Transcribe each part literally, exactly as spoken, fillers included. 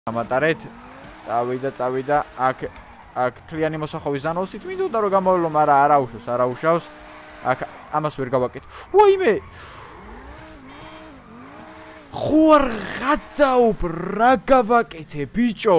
გამატარეთ. წავიდა, წავიდა. აქ აქ თლიანი მოსახოვის ზანოსით მინდოდა რომ გამოვლო, მაგრამ არ აუშავს, არ აუშავს. აქ ამას ვერ გავაკეთე. ვაიმე! ხო არ გადაუბრ, რა გავაკეთე, ბიჭო?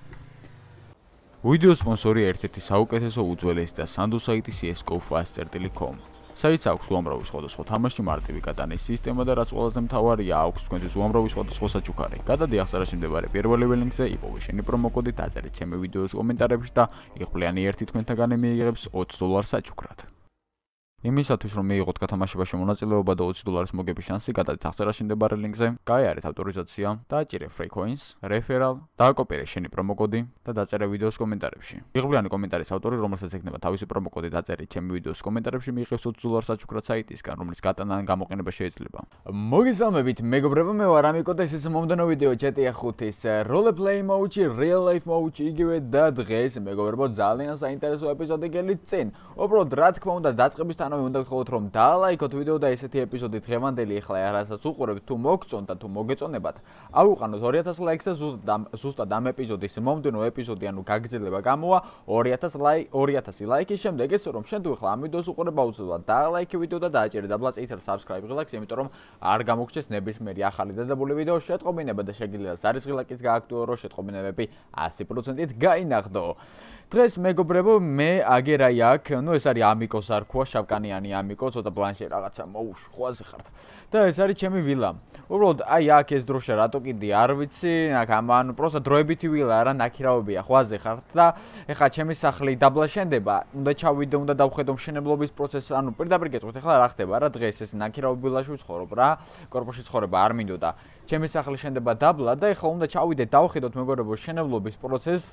ვიდეო სპონსორი ერთ-ერთი საუკეთესო უძველესი და სანდო საიტი C S G O fast წერტილი com. საიტს აქვს უამრავი სხვადასხვა თამაში, მარტივი გადანის სისტემა და რაც ყველაზე მთავარია, აქვს თქვენთვის უამრავი სხვადასხვა საჩუქარი. გადადი აღწერაში მდებარე პირველი ლინკზე, იპოვე შენი პრომოკოდი, დაწერე ჩემი ვიდეოს კომენტარებში და იყვლიანი ერთი თქვენთაგანი მიიღებს ოცი დოლარს საჩუქრად. იმისათვის რომ მიიღოთ გათამაშებაში მონაწილეობა და ოცი დოლარის მოგების შანსი, გადადეთ აღწერაში მდებარე ლინკზე, გაიარეთ ავტორიზაცია, დააჭირე free coins, referral, დააკოპირე შენი პრომოკოდი და დაწერე ვიდეოს კომენტარებში. იყვლიანი კომენტარის ავტორი, რომელსაც ექნება თავისი პრომოკოდი დაწერე ჩემი ვიდეოს კომენტარებში, მიიღებს ოცი დოლარს საჩუქრად საიტისგან, რომლის გატანა ან გამოყენება შეიძლება. მოგესალმებით, მეგობრებო, მე ვარ Amiko და ეს ის მომდენო ვიდეო G T A ხუთის roleplay mode-ში, real life mode-ში, იგივე და დღეს, მეგობრებო, ძალიან საინტერესო ეპიზოდი გელით წინ. უბრალოდ რა თქმა უნდა, დაწყების ანუ უნდა გთხოვოთ რომ დალაიქოთ ვიდეო და ესეთი ეპიზოდი დღევანდელი ახლა რასაც უყურებთ თუ მოგწონთ და თუ მოგეწონებათ ავუყანოთ ორი ათას ლაიქს და ზუსტად ამ ეპიზოდის მომდენო ეპიზოდი ანუ გაგრძელება გამოვა ორი ათას ლაიქ ორი ათასი ლაიქის შემდეგ ეს რომ შენ თუ ახლა ამ ვიდეოს უყურება აუცილებლად დალაიქე ვიდეო და დააჭერე დაბლა წითელ subscribe ღილაკს იმიტომ რომ არ გამოგჩეს ნებისმიერი ახალი დადებული ვიდეო შეტყობინება და შეგიძლიათ ზარის ღილაკის გააქტიურო შეტყობინებები ათი პროცენტით გაინახდო დღეს მეგობრებო მე აგერაი აქ ნუ ეს არის AmikoZarkuaB შავკანიანი Amiko ცოტა ბლანში რაღაცა მოუშვ ხვაზე ხართ და ეს არის ჩემი ვილა უბრალოდ აი აქ ეს დროშა რატო კიდე არ ვიცი აქ ამან პროსტა დროებითი ვილა არა ნაქირავებია ხვაზე ხართ და ეხლა ჩემი სახლი დაბლა შენდება უნდა ჩავიდე უნდა დავხედო მშენებლობის პროცესს ანუ პირდაპირ გეტყვით ეხლა რა ხდება რა დღეს ეს ნაქირავები ვილაში ვცხოვრობ რა კორპუსში ცხოვრება არ მინდოდა ჩემი სახლი შენდება დაბლა და ეხლა უნდა ჩავიდე დავხედოთ მეგობრებო მშენებლობის პროცესს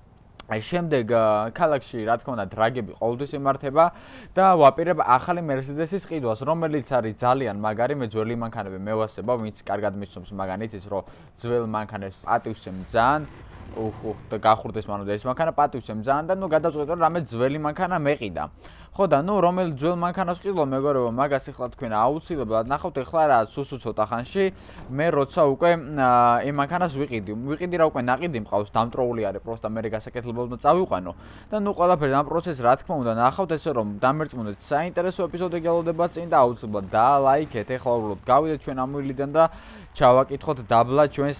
აი შემდეგ ქალაქში რა თქმა უნდა დრაგები ყოველთვის იმართება და ვაპირებ ახალი მერსედესის ყიდვას რომელიც არის ძალიან მაგარი მე ძველი მანქანები მევასება ვინც კარგად მისცემს მაგანით ის რომ ძველ მანქანებს პატივს ემძან უხ და გახურდეს მანო და ეს მანქანა პატივს ემძან და ნუ გადავწყვეტ რომ რამე ძველი მანქანა მეყიდა ხო და ნუ რომელ ძველ მანქანას ყიდვა მეგობრებო მაგას ეხლა თქვენ აუცილებლად ნახავთ ეხლა რა სუსუ ცოტა ხანში მე როცა უკვე იმ მანქანას ვიყიდი ვიყიდი რა უკვე ნაყიდი მყავს დამტროული არის პროსტა მე გასაკეთებლად უნდა წავიყვანო და ნუ ყველაფერი ამ პროცესს რა თქმა უნდა ნახავთ ესე რომ დამერწმუნდეთ საინტერესო ეპიზოდი გელოდება წინ და აუცილებლად დაალაიქეთ ეხლა უბრალოდ გავიდეთ ჩვენ ამ ვილიდან და ჩავაკითხოთ დაბლა ჩვენს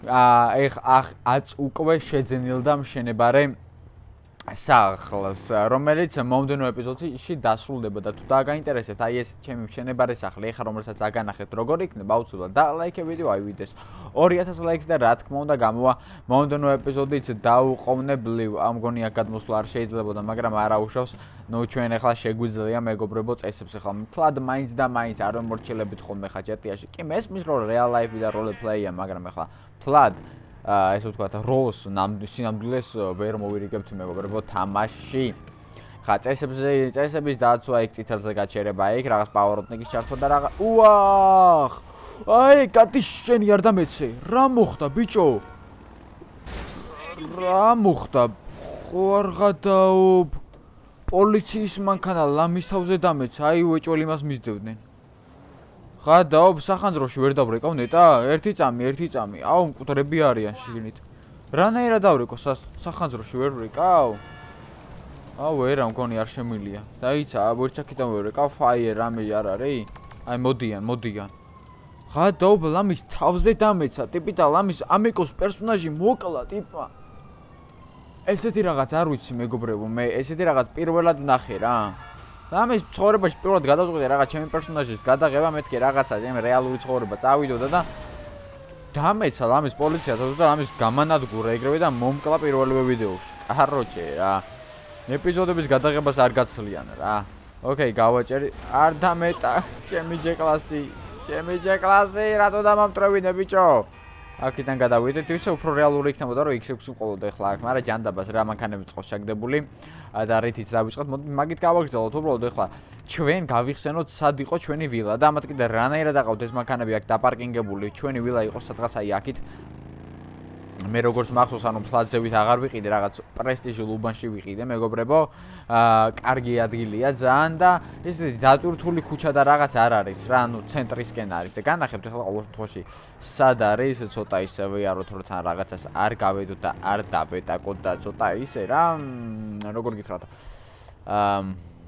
ეხ აც უკვე შეძენილდა მშენებარე სახლს რომელიც მომდენო ეპიზოდში დასრულდება და თუ დაგაინტერესებთ აი ეს ჩემი მშენებარე სახლი ეხლა რომელსაც აგანახეთ როგორ იქნება აუცილებლად დალაიქე ვიდეო აივიდეს ორი ათას ლაიქს და რა თქმა უნდა გამოვა მომდენო ეპიზოდიც დაუყოვნებლივ ამ გონია გადმოსვლა არ შეიძლებოდა მაგრამ არ აუშავს ნუ ჩვენ ეხლა შეგვიძლია მეგობრებო წესებს ეხლა მთლად მაინც და მაინც არ მომორჩილებით ხოლმე ხა G T A-ში კი მესმის რომ real life და role play-ია მაგრამ ეხლა მთლად ესე ვთქვათ როლს სინამდვილეს ვერ მოვირიგებთ მეგობრებო თამაში ხა წესებზე წესების დაცვა იქ წითელზე გაჩერება იქ რაღაც პავეროტნიკის ჩართვა და რაღაც უახ აი კატი შენი არ დამეცე რა მოხდა ბიჭო რა მოხდა ხო არ გადაობ პოლიციის მანქანა ლამის თავზე დამეცა აი უეჭველი მას მისდევდნენ გადაობ სახანძროში ვერ დავრეკავ ნეტა ერთი წამი ერთი წამი აუ მკვდრები არიან შიგნით რანაირად დავრეკო სახანძროში ვერ ვრეკავ აუ ვერა მგონი არ შემილია დაიცა ვერც აქედან ვერ ვრეკავ ფაიერ რამე არ არის აი მოდიან მოდიან გადაობ ლამის თავზე დამეცა ტიპი და ლამის Amiko's პერსონაჟი მოკლა ტიპა ესეთი რაღაც არ ვიცი მეგობრებო მე ესეთი რაღაც პირველად ვნახე რა ამის ცხოვრებაში პირველად გადავწყვეტე რაღაც ჩემი პერსონაჟის გადაღება მეთქე რაღაცა ჩემი რეალური ცხოვრება წავიდოდა და დამეცა ამის პოლიცია და ამის გამანადგურა ეგრევე და მომკლა პირველივე ვიდეოში კაროჩე რა ეპიზოდების გადაღებას არ გაცლიან რა ოკეი გავაჭერი არ დამეტა ჩემი ჯეკლასი ჩემი ჯეკლასი რატო დამამტრევინე ბიჭო აქედან გადავიდეთ ისე უფრო რეალური იქნებოდა რომ იქ ექვსი მყოლოდა ახლა აქ მაგრამ ჯანდაბას რა მანქანები წყოს ჩაგდებული და რითიც დავიწყოთ მაგით გავაგრძელოთ უბრალოდ ახლა ჩვენ გავიხსენოთ სად იყო ჩვენი ვილა და ამათ კიდე რანაირად აყავთ ეს მანქანები აქ დაპარკინგებული ჩვენი ვილა იყო სადღაც აი აქით მე როგორც მახსოვს, ანუ ფლატზევით აღარ ვიყიდე, რაღაც პრესტიჟულ უბანში ვიყიდე, მეგობრებო. აა, კარგი ადგილია ძალიან და ისეთი დატვირთული ქუჩა და რაღაც არ არის რა, ანუ ცენტრისკენ არის. და განახებთ ახლა ყოველ შემთხვევაში სად არის, ცოტა ისე ვიაროთ, რომ თან რაღაცას არ გავედოთ და არ დავეტაკოთ და ცოტა ისე რა, როგორ გითხრათ. აა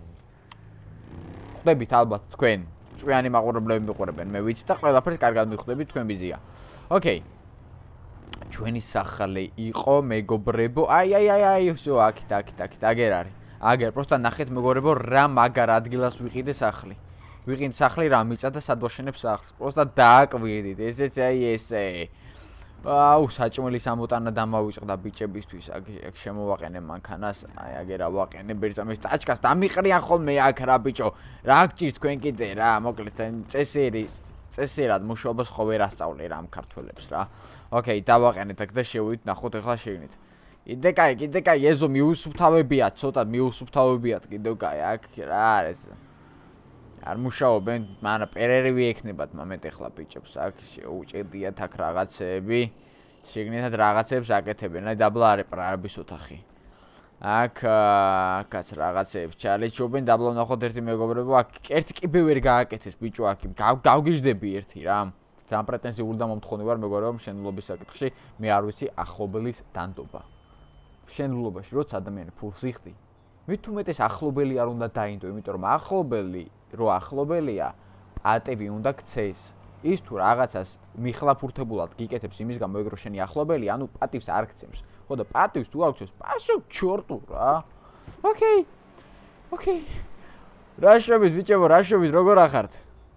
ხვდებით ალბათ თქვენ წვიანი მაყურებლები მიყურებენ, მე ვიცი და ყველაფერს კარგად მიხვდებით, თქვენ ბიზია. ოკეი. ჩვენი სახალე იყო მეგობრებო. აი აი აი აი, всё, აქეთ, აქეთ, აქეთ, აგერ არის. აგერ, просто ნახეთ მეგობრებო, რა მაგარ ადგილას ვიყიდე სახლი. ვიყიდე სახლი რა მიწა და სად ვაშენებ სახლს. просто დააკვირდით, ესეც აი ესე. აუ, საჭმელის ამოტანა დამავიწყდა ბიჭებისთვის. აქ აქ შემოვაყენე მანქანას. აი აგერა ვაყენე ბერძამის ტაჩკას დამიყრიან ხოლმე აქ რა ბიჭო. რა გჭირთ თქვენ კიდე რა, მოკლედ წესიერი წესიერად მუშაობას ხო ვერ ასწავლე რა ამ ქართველებს რა. ოკეი, დავაყენეთ აქ და შევიდით, ნახოთ ახლა შევინით. კიდე კაი, კიდე კაი, ეზო მიუსუფთავებიათ, ცოტა მიუსუფთავებიათ კიდევ კაი, აქ რა არის. არ მუშაობენ, მაგრამ პერერივი ექნებათ მომენტ ახლა ბიჭებს, აქ შეუჭედიათ აქ რაღაცეები. შეგნეთად რაღაცებს აკეთებენ, აი დაბლა არის პრარების ოთახი. აქ კაც რაღაცეებს ჩალეჩობენ, დაბლა ნახოთ ერთი მეგობრებო, აქ ერთი კიბე ვერ გააკეთეს ბიჭო, აქ გავგიჟდები ერთი რა. ძალიან პრეტენზიული და მომთხოვნი ვარ მეგობრებო მშენებლობის საკითხში, მე არ ვიცი ახლობელის დანდობა. მშენებლობაში როცა ადამიანი ფულს იხდი, მით უმეტეს ახლობელი არ უნდა დაინდო, იმიტომ რომ ახლობელი, რო ახლობელია, პატევი უნდა ქცეს. ის თუ რაღაცას მიხლაფურთებულად გიკეთებს იმის გამო ეგ რო შენი ახლობელი, ანუ პატივს არ ქცემს. ხო და პატივს თუ არ ქცევს, პაშო ჩორტუ რა. ოკეი. ოკეი. რა შევით ბიჭებო, რა შევით, როგორ ახართ?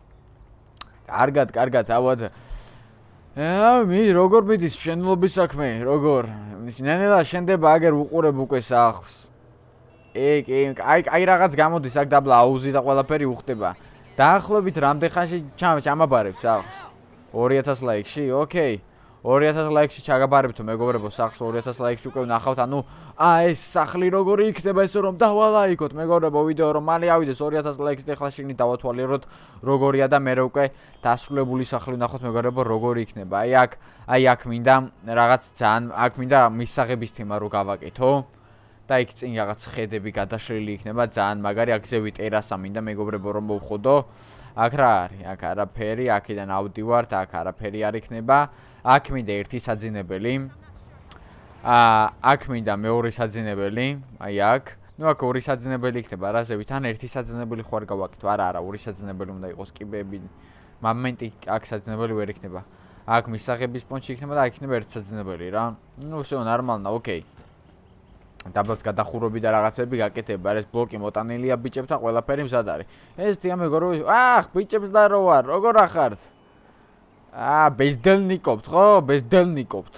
კარგად, კარგად, ავად. აა, მე როგორ მიდის მშენებლობის საქმე, როგორ? ნენელა შენდება აგერ უყურებ უკვე სახლს. ე, კი, აი, აი რაღაც გამოდის აქ დაბლა აუზი და ყველაფერი უხდება. დაახლოებით რამდენ ხანში ჩამაბარებთ სახლს? ორი ათას ლაიქში, ოკეი. ორი ათას ლაიქში ჩაგაბარებთ მეგობრებო სახლს, ორი ათას ლაიქში უკვე ვნახავთ, ანუ აა ეს სახლი როგორი იქნება ესე რომ დავალაიქოთ მეგობრებო ვიდეო რომ მალე ავიდეს ორი ათას ლაიქს და ახლა შეგნით დავათვალიეროთ როგორია და მე უკვე დასრულებული სახლი ვნახოთ მეგობრებო როგორი იქნება. აი აქ, აი აქ მინდა რაღაც ძალიან აქ მინდა მისაღების თემა რო გავაკეთო. და იქ წინ რაღაც ხედები გადაშლილი იქნება ძალიან მაგარი აქ ზევი ტერასა მინდა მეგობრებო რომ მოვხოდო. აქ რა არის? აქ არაფერი, აქედან ავდივართ, აქ არაფერი არ იქნება. აქ მინდა ერთი საძინებელი. აა აქ მინდა მეორე საძინებელი, აი აქ. ნუ აქ ორი საძინებელი იქნება რა ზევით, ან ერთი საძინებელი ხوار გავაკეთო. არა, არა, ორი საძინებელი უნდა იყოს კიბეები. მომენტი აქ საძინებელი ვერ იქნება. აქ მისაღების პონჩი იქნება და აქ იქნება ერთი საძინებელი რა. ნუ всё ნორმალნა, ოკეი. დაბლაც გადახურები და რაღაცები გაკეთება, ეს ბლოკი მოტანილია ბიჭებთან, ყველაფერი მზად არის. ეს თია მეგობრებო, აх, ბიჭებს და რო ვარ, როგორ ახართ? აა, ბეზდელნიკობთ, ხო? ბეზდელნიკობთ.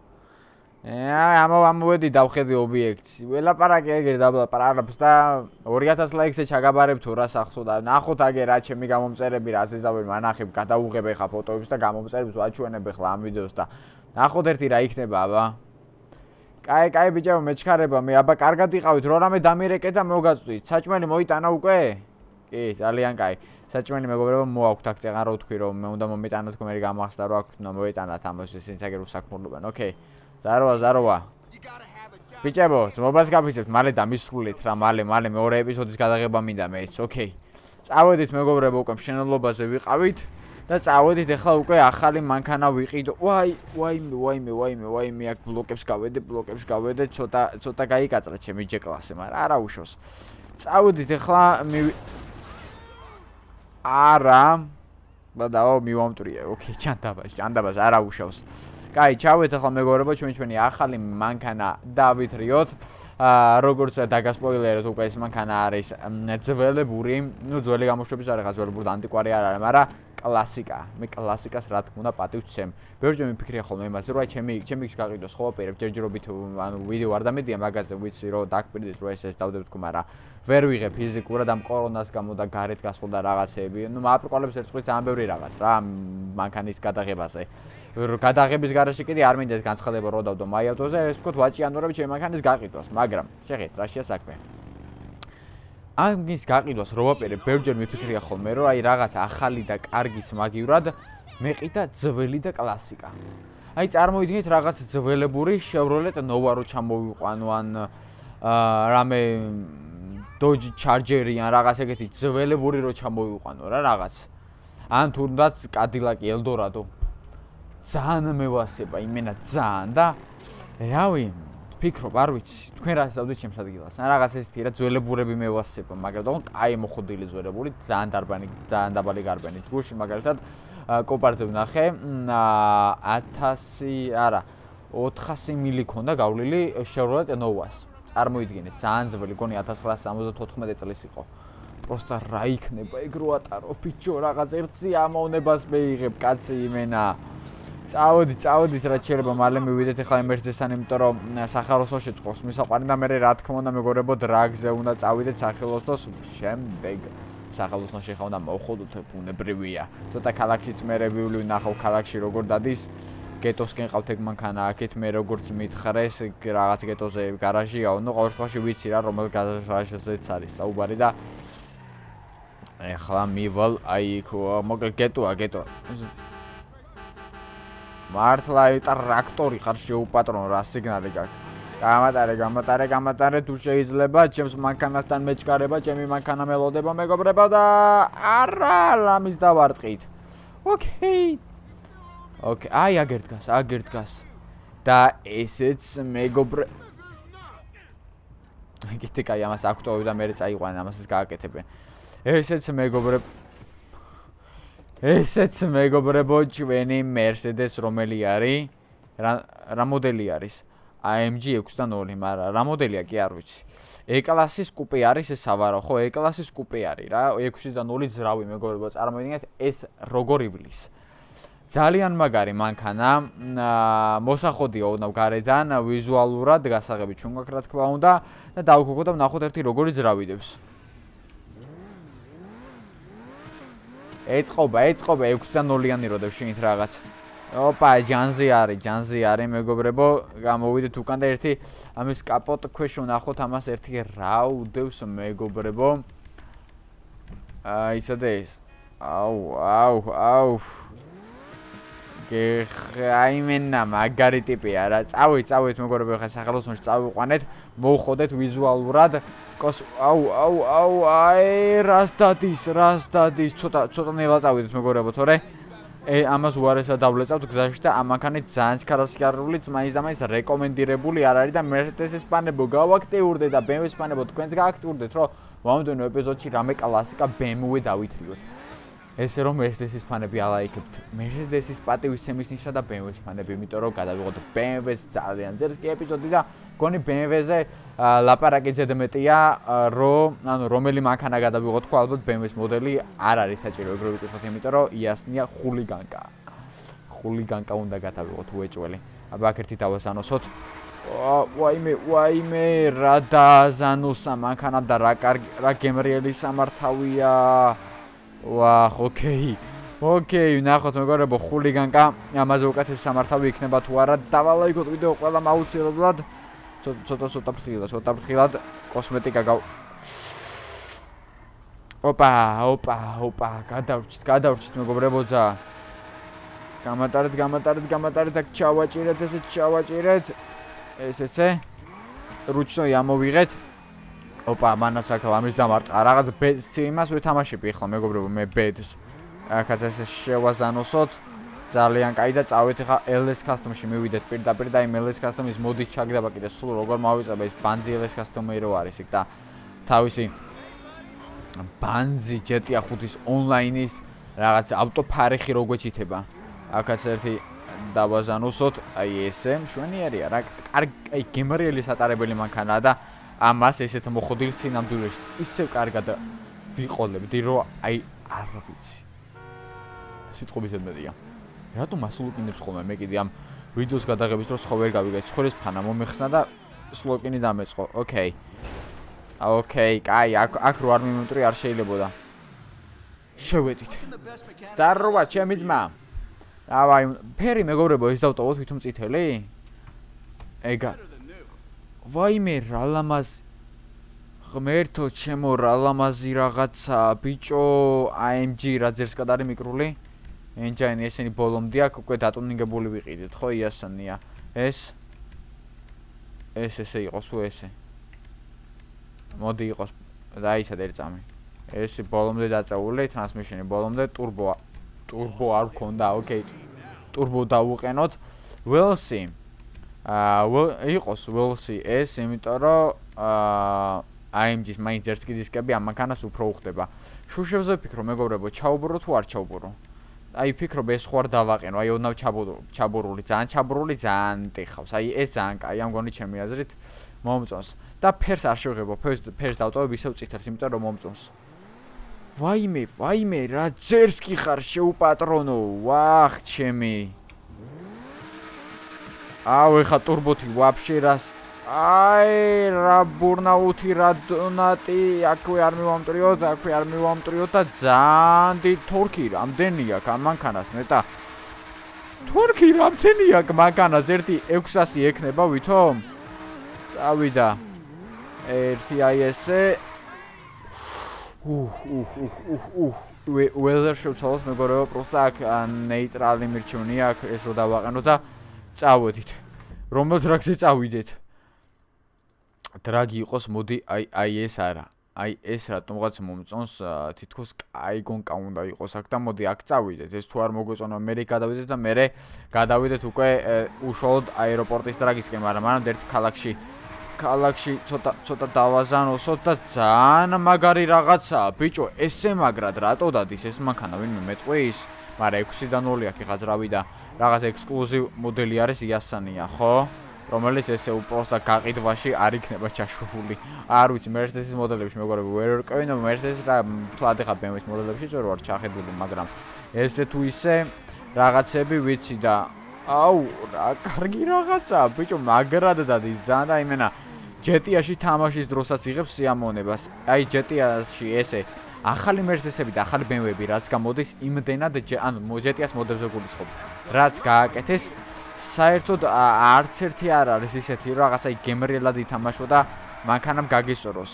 აა, ამო ამოვედი დავხედე ობიექტს. ველაპარაკე ეგერ დაბლა პარაბს და ორი ათას ლაიქზე ჩაგაბარებ თუ რა სახსო და ნახოთ აგერ რა ჩემი გამომწერები რა ზეზავენ მანახებ, გადავუღებ ახლა ფოტოებს და გამომწერებს ვაჩვენებ ახლა ამ ვიდეოს და ნახოთ ერთი რა იქნება აბა. კაი, კაი ბიჭებო, მე ჩქარება, მე აბა კარგად იყავით, რო რამე დამირეკეთ და მოგაწვით. საჭმელი მოიტანა უკვე? კი, ძალიან კაი. საჭმელი მეგობრებო მოაქვთ აქ წეღან რო თქვი რომ მე უნდა მომიტანოთ კომერი გამახსდა რო აქ უნდა მოიტანათ ამას ისინი აგერ უსაქმურობენ. ოკეი. ზაროა, ზაროა. ბიჭებო, ძმობას გაფიცებთ, მალე დამისრულეთ რა, მალე, მალე მეორე ეპიზოდის გადაღება მინდა მეც. ოკეი. წავედით მეგობრებო უკვე მშენებლობაზე ვიყავით. და წავედით ახლა უკვე ახალი მანქანა ვიყიდო. ვაი, ვაიმე, ვაიმე, ვაიმე, ვაიმე, აქ ბლოკებს გავედე, ბლოკებს გავედე, ცოტა ცოტა გაიკაწრა ჩემი ჯე კლასი, მაგრამ არა უშავს. წავედით ახლა მი არა. ბადაო მივამტრია. ოკეი, ჩანდაბას, ჩანდაბას არა უშავს. კაი, ჩავედით ახლა მეგობრებო, ჩვენ ჩვენი ახალი მანქანა დავითრიოთ. აა როგორც დაგასპოილერეთ უკვე ეს მანქანა არის ძველებური, ნუ ძველი გამოშვების არ არის, ძველებური და ანტიკვარი არ არის, მაგრამ კლასიკა. მე კლასიკას რა თქმა უნდა პატივს ვცემ. ბევრჯერ მიფიქრია ხოლმე იმაზე, რომ აი ჩემი ჩემი ის გაყიდოს ხო ოპერებ ჯერჯერობით ანუ ვიდეო არ დამედია მაგაზე ვიცი რომ დაგპირდით რომ ეს ეს დავდებ თქო, მაგრამ ვერ ვიღებ ფიზიკურად ამ კორონას გამო და გარეთ გასულდა რაღაცეები. ნუ მააპრიკვალებს ერთხელ ძალიან ბევრი რაღაც რა მანქანის გადაღებაზე. გადაღების garaში კიდე არ მინდა ეს განცხადება რო დავდო მაიავტოზე, ეს ვთქვათ ვაჭიანურები ჩემი მანქანის გაყიდვას, მაგრამ შეხედეთ რაშია საქმე. ამის გაყიდვას რო ვაპირებ, ბევრჯერ მიფიქრია ხოლმე, რომ აი რაღაც ახალი და კარგის მაგივრად მეყიდა ძველი და კლასიკა. აი წარმოიდგინეთ რაღაც ძველებური Chevrolet Nova რო ჩამოვიყვანო ან რამე Dodge Charger-ი ან რაღაც ეგეთი ძველებური რო ჩამოვიყვანო რა რაღაც. ან თუნდაც Cadillac Eldorado. ძალიან მევასება იმენა ძალიან და რავი ფიქრობ არ ვიცი თქვენ რა გასავდით ჩემს ადგილას ან რაღაც ესეთი რა ძველებურები მევასება მაგრამ თქო კაი მოხდილი ძველებური ძალიან დარბანი ძალიან დაბალი გარბენი გუშინ მაგალითად კოპარზე ვნახე ათასი არა ოთხასი მილი ქონდა გავლილი Chevrolet Nova-ს წარმოიდგინეთ ძალიან ძველი გონი ათას ცხრაასი სამოცდათოთხმეტი წლის იყო პროსტა რა იქნება ეგ რო ატარო ბიჭო რაღაც ერთი ამოვნებას მეიღებ კაცი იმენა წავედი წავედით რა შეიძლება მალე მივიდეთ ახლა მერსედესთან იმიტომ რომ სახაროსო შეწყობს მისაყვანი და მე რა თქმა უნდა მეგობრებო დრაგზე უნდა წავიდეთ სახელოსნოს შემდეგ სახელოსნოში ხა უნდა მოვხოდოთ ბუნებრივია ცოტა ქალაქშიც მე რევიული ვნახავ ქალაქში როგორ დადის გეტოსკენ ყავთ ეგ მანქანა აქეთ მე როგორც მითხრეს რაღაც გეტოზე გარაჟია ნუ ყოველ შემთხვევაში ვიცი რა რომელ გარაჟზეც არის საუბარი და ეხლა მივალ აი ხო მოკლედ გეტოა გეტოა მართლა ტრაქტორი ხარ შეუპატრონ რა სიგნალი გაქვს გამატარე გამატარე გამატარე თუ შეიძლება ჩემს მანქანასთან მეჭკარება ჩემი მანქანა მელოდება მეგობრებო და არა ლამის დავარტყით ოკეი ოკეი აი აგერ დგას აგერ დგას და ესეც მეგობრე გითი კაი ამას აქტუალურია და მე წაიყვანე ამასაც გააკეთებენ ესეც მეგობრებო ესეც მეგობრებო ჩვენი მერსედეს რომელი არის რა მოდელი არის A M G ექვსი და ნული მაგრამ რა მოდელია კი არ ვიცი E-კლასის კუპე არის ეს სავარო ხო E-კლასის კუპე არის რა ექვსი და ნული ძრავი მეგობრებო წარმოიდგინეთ ეს როგორ ივლის ძალიან მაგარი მანქანა მოსახოდია ოდნავ გარედან ვიზუალურად გასაღები ჩვენ გვაქვს რა თქმა უნდა და დავქოკო და ვნახოთ ერთი როგორი ძრავიდებს ეთყობა ეთყობა ექვსი და ნულიანი როდებს შენით რაღაც ოპა ჯანზი არის ჯანზი არის მეგობრებო გამოვიდეთ უკან და ერთი ამის კაპოტ ქვეშ ვნახოთ ამას ერთი რა უდევს მეგობრებო აი ისადა ეს აუ აუ აუ გეხაიმენა მაგარი ტიპია რა წავით წავით მეგობრებო ხა სახელოსნოში წავიყვანეთ მოვხოდეთ ვიზუალურად კოს აუ აუ აუ აი რას დადის რას დადის ცოტა ცოტა ნელა წავიდეთ მეგობრებო თორე ე ამას უარესად დავლეწავთ გზაში და ამ მანქანით ძალიან ჩქარასკარული მაინც და მაინც რეკომენდირებული არ არის და მერსედესის ფანებო გავაქტიურდეთ და ბე ემ ვის ფანებო თქვენც გააქტიურდეთ რომ მომდენო ეპიზოდში რამე კლასიკა ბე ემ ვი დავითრიოთ ესე რომ მერსედესის ფანები ალაიქებთ მერსედესის პატივისცემის ნიშნა და ბე ემ ვის ფანები იმიტომ რომ გადავიღოთ ბე ემ ვის ძალიან ძერს კი ეპიზოდი და გონი ბე ემ ვიზე ლაპარაკი ზედმეტია რომ ანუ რომელი მანქანა გადავიღოთ ხო ალბათ ბე ემ ვის მოდელი არ არის საჭირო ეგრე ვიკითხოთ იმიტომ რომ იასნია ხულიგანკა ხულიგანკა უნდა გადავიღოთ უეჭველი აბა აქ ერთი დავასანოსოთ ვაიმე ვაიმე რა დაზანოსა მანქანა და რა რა გემრიელი სამართავია ვაჰ, ოკეი. ოკეი, ნახოთ მეგობრებო, ხულიგანკა, ამაზე უკეთესი სამართავი იქნება თუ არა. დავალაიგოთ ვიდეო ყველა აუცილებლად. ცოტა ცოტა ფრთხილად, ცოტა ფრთხილად კოსმეტიკა გავ ოპა, ოპა, ოპა, გადავრჩით, გადავრჩით მეგობრებო ძა. გამატარეთ, გამატარეთ, გამატარეთ, აქ ჩავაჭირეთ, ესე ჩავაჭირეთ. ეს ესე. რუჩნოი ამოვიღეთ. ოპა, მანაც აქ ამის დამარტყა. რაღაც ბედს იმას ვეთამაშები ახლა მეგობრებო, მე ბედს. აქაც ესე შევაზანოსოთ. ძალიან კაი და წავით ახლა ელ ეს custom-ში მივიდეთ პირდაპირ და იმ ელ ეს custom-ის მოდის ჩაგდება კიდე სულ როგორ მავიწება ის ბანძი ელ ეს custom-ი რო არის იქ და თავისი ბანძი ჯი ტი ეი ხუთის ონლაინის რაღაც ავტოფარეხი რო გვეჭითება. აქაც ერთი დავაზანოსოთ, აი ესე მშვენიერია რა. აი გემრიელი სატარებელი მანქანაა და ამას ესეთ მოხდილ სინამდვილეში ისევ კარგად ვიყოლებდი რომ აი არ ვიცი. სიტყვების ემედია. რატომ ასლოკინებს ხოლმე მე კიდე ამ ვიდეოს გადაღების დროს ხო ვერ გავიგე ცხვრის ფანა მომეხსნა და სლოკინი დამეწყო. ოკეი. ოკეი, კაი, აქ აქ რო არ მიმეტრი არ შეიძლებოდა. შევედით. ზდარობა, ჩემი ძმა. დავაი, ფერი მეგობრებო, ის დავტოვოთ ვითომ წითელი? ეგა. ვაიმე, რა ლამაზ. ღმერთო, ჩემო, რა ლამაზი რაღაცა, ბიჭო, эй эм ჯი რა ძერსკად არის მიკრული? engine ესენი ბოლომდე აქ უკვე დატუნინგებული ვიყიდეთ, ხო, იასანია. ეს ეს ესე იყოს უ ესე. მოდი იყოს დაიცადე ერთამი. ეს ბოლომდე დაწეული, transmission-ი ბოლომდე turbo turbo არ გქონდა, okay. Turbo დავუყენოთ. We'll see. აა იყოს we'll see ეს, იმიტომ რომ აა A M G-ის მაინც ერთსკი დისკები ამ მანქანას უფრო უხდება. შუშევზე ვფიქრო, მეგობრებო, ჩაუბურო თუ არ ჩაუბურო. აი ვფიქრობ ეს ხო არ დავაყენო, აი ოდნავ ჩაბურული, ძალიან ჩაბურული, ძალიან ტეხავს. აი ეს ძალიან კაი, ამ გონი ჩემი აზრით მომწონს. და ფერს არ შევღებო, ფერს ფერს დავტოვებ ისევ წითელს, იმიტომ რომ მომწონს. ვაიმე, ვაიმე, რა ძერსკი ხარ შეუპატრონო, ვახ ჩემი. აუ ეხა турბოთი ვაფშე რას აი რა ბურნაუთი რა დონატი აქვე არ მივამტრიოთ აქვე არ მივამტრიოთ და ძალიან დიდ თორქი რამდენი აქვს ამ მანქანას ნეტა თორქი რამდენი აქვს მანქანას ერთი ექვსასი ექნება ვითომ წავიდა ერთი აი ესე უჰ უჰ უჰ უჰ უჰ weather შევცვალოთ მეგობრებო პროსტა აქ ნეიტრალი მირჩევნი აქ ესო დავაყენო და წავედით რომელ დრაგზე წავიდეთ დრაგი იყოს მოდი აი აი ეს არა აი ეს რატომღაც მომწონს თითქოს კაი გონკა უნდა იყოს აქ და მოდი აქ წავიდეთ ეს თუ არ მოგეწონა მე გადავიდეთ და მე გადავიდეთ უკვე უშუალოდ აეროპორტის დრაგისკენ მაგრამ მანამდე ერთ ქალაქში ქალაქში ცოტა ცოტა დავაზანოსოთ და ძალიან მაგარი რაღაცაა ბიჭო ესე მაგრად რატო დადის ეს მანქანა ვინმე მეტყვის მაგრამ ექვსიდან ნული აქ ხაზრავი და რაღაც ექსკლუზივ მოდელი არის იასანია ხო რომელიც ესე უბრალოდ გაყიდვაში არ იქნება ჩაშვებული. არ ვიცი, მერსედესის მოდელებში მეგობრებო, ვერ ვერკევინო, მერსედესის რა თლად ეხა ბე ემ ვის მოდელებში წვერ ვარ ჩახედული, მაგრამ ესე თუ ისე რაღაცები ვიცი და აუ, რა კარგი რაღაცაა, ბიჭო, მაგრად დადის ძალიან და იმენა ჯი ტი ეი-ში თამაშის დროსაც იღებს სიამოვნებას. აი ჯი ტი ეი-ში ესე ახალი მერსედესები და ახალი ბე ემ ვები რაც გამოდის, იმდენად ანუ ჯი ტი ეის მოდელზე გულისხმობ. რაც გააკეთეს საერთოდ არც ერთი არ არის ისეთი რომ რაღაცა გემრიელად ითამაშო და მანქანამ გაგისწოროს.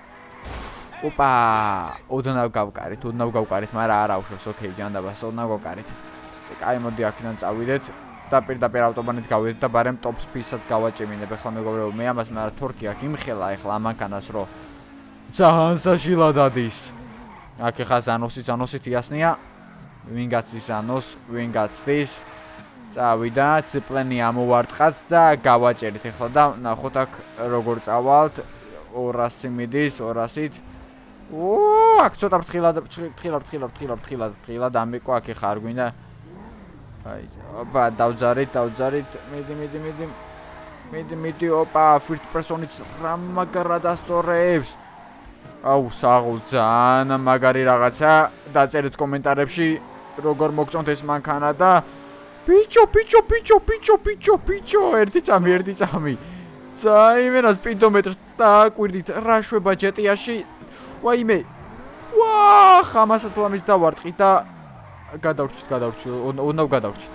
ოპა, ოდნავ გავკარით, ოდნავ გავკარით, მაგრამ არ აუშვებს, ოკეი, ჯანდაბას, ოდნავ გავკარით. ესე კაი, მოდი აქედან წავიდეთ და პირდაპირ ავტობანით გავიდეთ და ბარემ ტოპ სპიდსაც გავაჭემინებ. ახლა მეგობრებო, მე ამას მაგრამ თორქი აქ იმხელა ახლა ამ მანქანას რომ ძალიან საშილად ადის. აქ ახლა ზანოსი, ზანოსით იასნია. ვინ გაცდის ზანოს, ვინ გაცდის წავიდა, ციკლენი ამოვარტყათ და გავაჭერით ახლა და ნახოთ აქ როგორ წავალთ ორასი მიდის, ორასით. ოო, აქ ცოტა ფრთხილად, ფრთხილად, ფრთხილად, ფრთხილად, ფრთხილად, ფრთხილად ამიკო აქ ხა არ გვინდა. აი, ოპა, დავძარით, დავძარით. მიდი, მიდი, მიდი. მიდი, მიდი, ოპა, first person-იც რა მაგრად ასწორებს. აუ, საღოლ ძალიან მაგარი რაღაცა. დაწერეთ კომენტარებში როგორ მოგწონთ ეს მანქანა და Picho, picho, picho, picho, picho, picho, ერთი წამი, ერთი წამი. წაიმენა სპიდომეტრს დააკვირდით, რა შვება ჯი ტი ეი-ში. ვაიმე. ვაახ, ამასაც ლამის დავარტყით და გადავრჩით, გადავრჩით, ოდნავ გადავრჩით.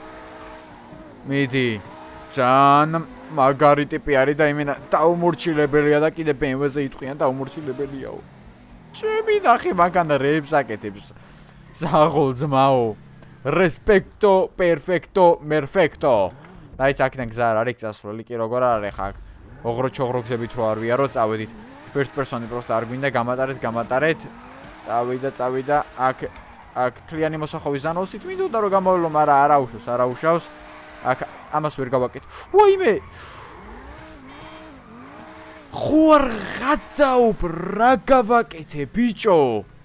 მიდი. ძალიან მაგარი ტიპი არის და იმენა დაუმორჩილებელია და კიდე ბე ემ ვეზე იტყვიან დაუმორჩილებელიაო. ჩემი ნახე მანქანა რეებს აკეთებს. საღოლ ძმაო. Respecto, perfecto, perfecto. დაიც აქედან გზა არ არის წასვლელი, კი როგორ არის ხა აქ. ოღრო-ჩოღრო გზებით რო არ ვიაროთ, წავედით. First person-ი პროსტა არ გვინდა, გამატარეთ, გამატარეთ. წავიდა, წავიდა. აქ აქ თლიანი მოსახოვის ზანოსით მინდოდა რომ გამოვიდო, მაგრამ არ აუშავს, არ აუშავს. აქ ამას ვერ გავაკეთე. ვაიმე! ხო არ გადაუბრ, რა გავაკეთე, ბიჭო?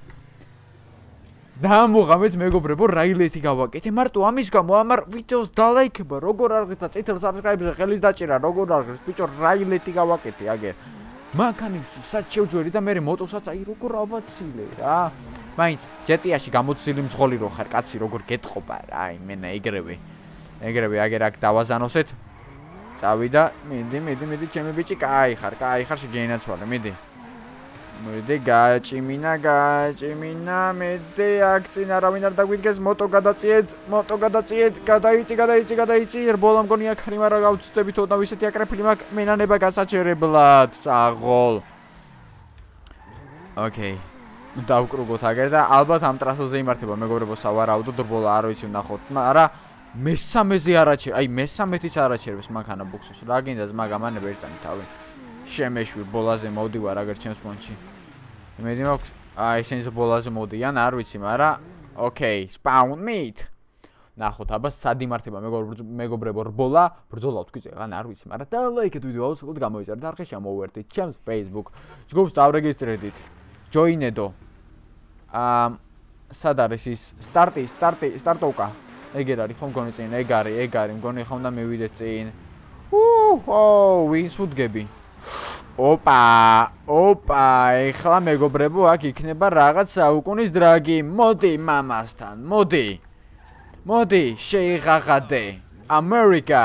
დამოღამეთ მეგობრებო რაილეთი გავაკეთე მარტო ამის გამო ამარ ვიდეოს დალაიქება როგორ არღეს და წითელ subscribe-ზე ხელის დაჭერა როგორ არღეს ბიჭო რაილეთი გავაკეთე აგერ მანქანისთვის სად შევძვერი და მე მოტოსაც აი როგორ ავაცილე რა მაინც ჯი ტი ეი-ში გამოცილი მძღოლი რო ხარ კაცი როგორ გეტყობა რა იმენა ეგრევე ეგრევე აგერ აქ დავაზანოსეთ წავიდა მიდი მიდი მიდი ჩემი ბიჭი კაი ხარ კაი ხარ შეგეინაცვალე მიდი მოდი გაჭიმინა გაჭიმინა მედი აქ წინ არავინ არ დაგვიდგეს მოტო გადაწიეთ მოტო გადაწიეთ გადაიწი გადაიწი გადაიწი რბოლა მგონი აქ არის მაგრამ გავწდებით ოდნავ ისეთი აკრეფილი მაქვს მენანება გასაჩერებლად საღოლ ოკეი დავკრუგოთ აგერ და ალბათ ამ ტრასაზე იმართება მეგობრებო სავარაუდო დრბოლა არ ვიცი ვნახოთ მაგრამ მესამეზე არაჩერ აი მესამეთიც არაჩერებს მანქანა ბუქსოს რა გინდა ძმა გამანებ ერთანი თავი შემეშვი ბოლაზე მოვდივარ აგერ ჩემს ფონში იმედი მაქვს აი ესენს ბოლაზე მოდიან არ ვიცი მაგრამ ოკეი spawn meat ნახოთ აბა სად იმართება მეგობრებო რბოლა ბრძოლა თქვი ზეგან არ ვიცი მაგრამ დალაიქეთ ვიდეო აუცილებლად გამოიწერეთ არხე შემოვერთით ჩემს Facebook ჯგუფს დავრეგისტრირდით join-ედო აა სად არის ის სტარტი სტარტი სტარტოვკა ეგერ არის ხომ მგონი წინ ეგ არის ეგ არის მგონი ხომ და მივიდეთ წინ უჰო ვინს უდგები ოპა ოპა ეხლა მეგობრებო აქ იქნება რაღაც საუკუნის დრაგი მოდი მამასთან მოდი მოდი შეიღაღადე ამერიკა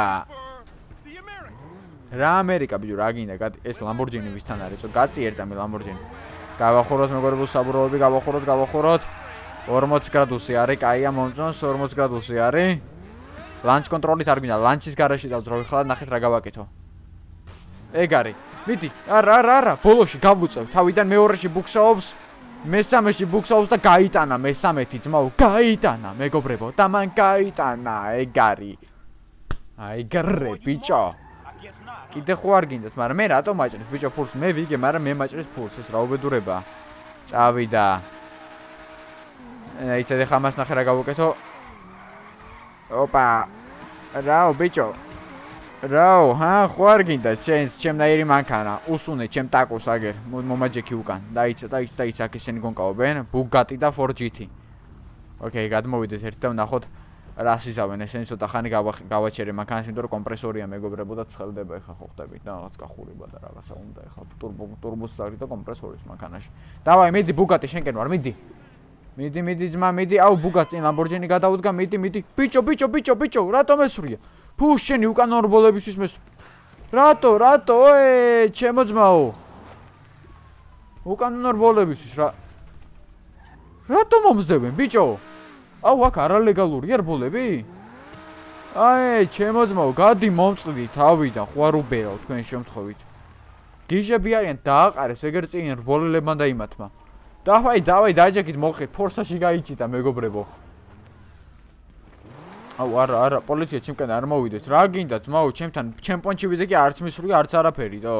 რა ამერიკა ბიჭო რა გინდა ეს ლამბორჯინი ვისთან არის წო გაწიერ წამი ლამბორჯინი გავახუროთ მეგობრებო საბურავები გავახუროთ გავახუროთ ორმოც გრადუსი არის კაია მომწონს ორმოც გრადუსი არის ლანჩ კონტროლით არ გინდა ლანჩის გარაში დავძრავ ხლა ნახეთ რა გავაკეთო ეგ არის მიდი არა არა არა ბოლოში გავუწევ თავიდან მეორეში ბუქსაობს მესამეში ბუქსაობს და გაიტანა მესამეთი ძმაო გაიტანა მეგობრებო და მან გაიტანა ეგ არის აი გრე ბიჭო კიდე ხო არ გინდათ მაგრამ მე რატო მაჭრეს ბიჭო ფულს მე ვიგე მაგრამ მე მაჭრეს ფულს ეს რა უბედურება წავიდა აი ცადე ხამას ნახე რა გავუკეთო ოპა რაო ბიჭო რაო ჰა ხო არ გინდა ჩემს ჩემნაირი მანქანა უსუნე ჩემ ტაკოს აგერ მომაჯექი უკან დაიცა დაიცა დაიცა აქ ესენი გონკავობენ ბუგატი და four G T ოკეი გადმოვიდეთ ერთ და ვნახოთ რას იზავენ ესენი ცოტა ხანი გავაჩერე მანქანას იმიტომ რომ კომპრესორია მეგობრებო და ცხელდება ეხლა ხო ხდებით რაღაც კახურება და რაღაცა უნდა ეხლა ტურბო ტურბოს და კომპრესორის მანქანაში დავაი მიდი ბუგატი შენკენ ვარ მიდი მიდი მიდი ძმა მიდი აუ ბუგატს წინ ლამბორჯინი გადაუდგა მიდი მიდი ბიჭო ბიჭო ბიჭო ბიჭო რატომ ესვრია ფუშ შენი უკან ორბოლებისთვის მეს რატო რატო ე ჩემო ძმაო უკან ორბოლებისთვის რა რატომ მომზდევენ ბიჭო აუ აქ არალეგალურია რბოლები აი ჩემო ძმაო გადი მომწყდი თავიდან ხო არ უბერავ თქვენ შემთხვევით გიჟები არიან დააყარეს ეგერ წინ რბოლებმა დაიმათმა დავაი დავაი დაჯექით მოხეთ ფორსაში გაიჭიდა მეგობრებო აუ არა არა პოლიცია ჩემკენ არ მოვიდეს რა გინდა ძმაო ჩემთან ჩემ პონჩი ვიდე კი არც მისვრია არც არაფერი დო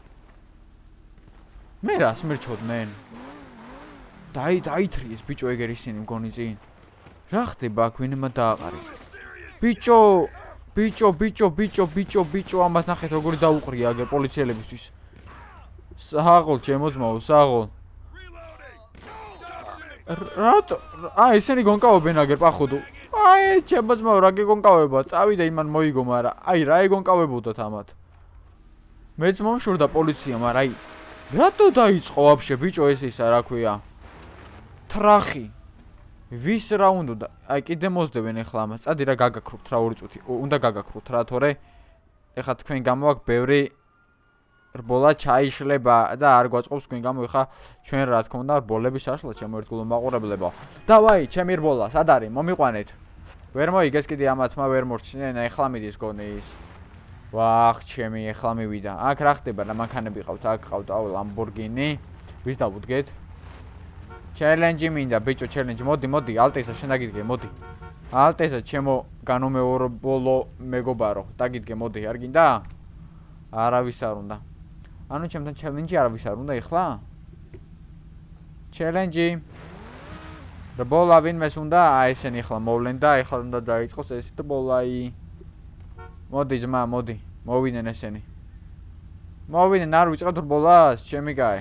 მე რას მერჩოდნენ დაი დაითრიეს ბიჭო ეგერ ისინი მგონი წინ რა ხდება აქ ვინმა დააყარეს ბიჭო ბიჭო ბიჭო ბიჭო ბიჭო ბიჭო ამას ნახეთ როგორი დაუყრია აგერ პოლიციელებისთვის საღოლ ჩემო ძმაო საღოლ რატო აი ესენი გონკავობენ აგერ პახოდო აი ჩემო ძმაო რა გეკონკავება წავიდა იმან მოიგო მაგრამ აი რა ეგონკავებოდათ ამათ მეც მომშორდა პოლიცია მაგრამ აი რატო დაიწყო ვაფშე ბიჭო ეს ისა რა ქვია ტრახი ვის რა უნდა აი კიდე მოსდევენ ეხლა ამას წადი რა გაგაქრობთ რა ორი წუთი უნდა გაგაქროთ რა თორე ეხლა თქვენ გამო აქ ბევრი რბოლა ჩაიშლება და არ გვაწყობს თქვენ გამო ეხლა ჩვენ რა თქმა უნდა რბოლების შაშლა შემოერთგულო მაყურებლებო დავაი ჩემი რბოლა სად არის მომიყვანეთ ვერ მოიგეს კიდე ამათმა ვერ მორჩნენ ეხლა მიდის გონი ის ვახ ჩემი ეხლა მივიდა აქ რა ხდება რა მანქანები ყავთ აქ ყავთ აუ ლამბორგინი ვის დავუდგეთ ჩელენჯი მინდა ბიჭო ჩელენჯი მოდი მოდი ალტესა შენ დაგიდგე მოდი ალტესა ჩემო განუმეორბოლო მეგობარო დაგიდგე მოდი არ გინდა არავის არ უნდა ანუ ჩემთან ჩელენჯი არავის არ უნდა ეხლა ჩელენჯი რბოლა ვინმეს უნდა აი ესენი ეხლა მოვლენ და ეხლა უნდა დაიწყოს ეს რბოლაი მოდი ძმა მოდი მოვიდნენ ესენი მოვიდნენ არ ვიწყებთ რბოლას ჩემი კაი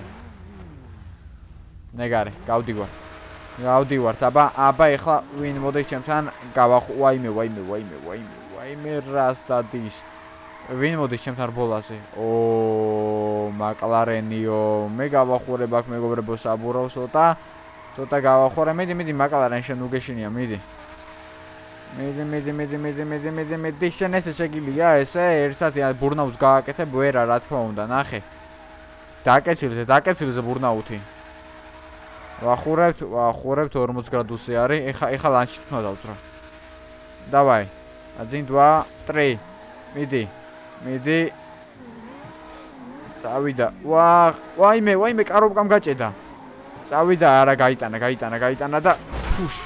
ნეგარი გავდივარ გავდივართ აბა აბა ეხლა ვინ მოდის ჩემთან გავახ ვაიმე ვაიმე ვაიმე ვაიმე ვაიმე რას დადის ვინ მოდის ჩემთან რბოლაზე ო მაკლარენიო მე გავახურებ აქ მეგობრებო საბურავს ცოტა ცოტა გავახურე მიდი მიდი მაკლარენ შენ უგეშინია მიდი მიდი მიდი მიდი მიდი მიდი მიდი მიდი შენ ესე შეგილია ესე ერთსათი ბურნაუთს გააკეთებ ვერა რა თქმა უნდა ნახე დაკეცილზე დაკეცილზე ბურნაუთი ვახურებთ ვახურებთ ორმოც გრადუსი არის ეხა ეხა ლანჩი თქმა დავწრო დავაი один два три მიდი მიდი წავიდა ვა ვაიმე ვაიმე კარობკამ გაჭედა წავიდა, არა, გაიტანა, გაიტანა, გაიტანა და ფუშ.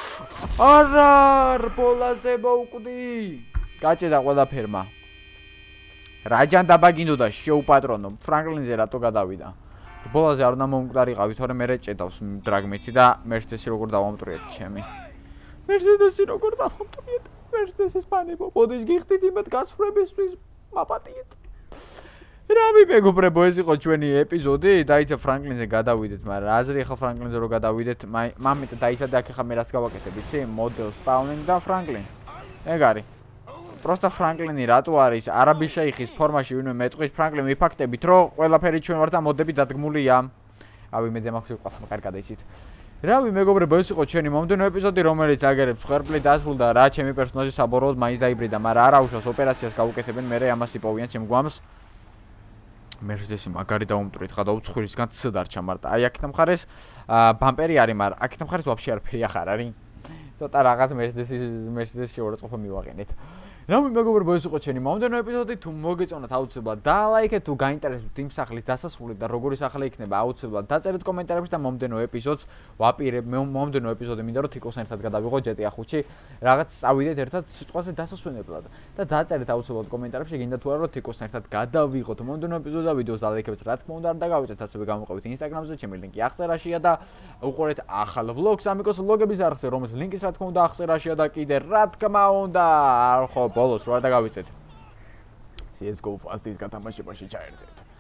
არა, რბოლაზე მოვკვდი. გაჭედა ყველაფერმა. რა ჯანდაბა გინდოდა შეუპატრონო, ფრანკლინზე რატო გადავიდა? რბოლაზე არ უნდა მომკვდარიყავი, თორე მე რეჭედავს დრაგმითი და მერსედესი როგორ დავამტვრიეთ ჩემი. მერსედესი როგორ დავამტვრიეთ? მერსედესის ფანებო, ბოდიშ გიხდით იმედ გაცხრებისთვის მაპატიეთ. რავი მეგობრებო, ეს იყო ჩვენი ეპიზოდი, დაიცა ფრანკლინზე გადავიდეთ, მაგრამ აზრი ახლა ფრანკლინზე რო გადავიდეთ, მამით დაიცადე აქ ახლა მე რას გავაკეთებ, იცი? მოდელ სპაუნინგ და ფრანკლინ. ეგ არის. Просто ფრანკლინი რატო არის? არაბის შეიხის ფორმაში ვინმე მეტყვის ფრანკლინ ვიფაქტებით, რომ ყველაფერი ჩვენ ვარ და მოდები დადგმულია. რავი მე დემაქსი ვყავ კარგად იცით. რავი მეგობრებო, ეს იყო ჩვენი მომდენო ეპიზოდი, რომელიც აგერებს ხერფლი დასრულდა რა ჩემი პერსონაჟი საბოროტ მაინც დაიბრიდა, მაგრამ არა უშავს ოპერაციას გაუკეთებენ, მე ამას იპოვიან ჩემ გვამს. მერსედესი მაგარი დაუმტვრით, გადაუცხვირისგან ც დარჩა, მაგრამ აი აქეთ მხარეს ბამპერი არის, მაგრამ აქეთ მხარეს ვაფშე არაფერი ახარ არის. ცოტა რაღაც მერსედესის მერსედესის შეურაცხყოფა მივაყენეთ. Რავი მეგობრებო, ეს იყო ჩვენი მომდენო ეპიზოდი, თუ მოგეწონათ აუცილებლად დაალაიქეთ, თუ გაინტერესებთ იმ სახლის დასასრული და როგორი სახელი იქნება, აუცილებლად დაწერეთ კომენტარებში და მომდენო ეპიზოდს ვაპირებ, მომდენო ეპიზოდი მინდა რომ თიკოსთან ერთად გადავიღოთ ჯეტ ეი ხუთში, რაღაც წავიდეთ ერთად სიტყვაზე დასასვენებლად და დაწერეთ აუცილებლად კომენტარებში, გინდა თუ არა რომ თიკოსთან ერთად გადავიღოთ მომდენო ეპიზოდს და ვიდეოს დაალაიქებთ, რა თქმა უნდა, არ დაგავიწყეთ, ასევე გამოყევით ინსტაგრამზე, ჩემი ლინკი აღწერაშია და უყურეთ ახალ ვლოგს ამიკოს ვლოგების არხზე, რომელს ლინკის რა თქმა უნდა აღწერაშია და კიდე რა თქმა უნდა, არ ხო ბოლოს რა დაგავიწეთ. C S G O fast-ის გათამაშებაში ჩაერთეთ.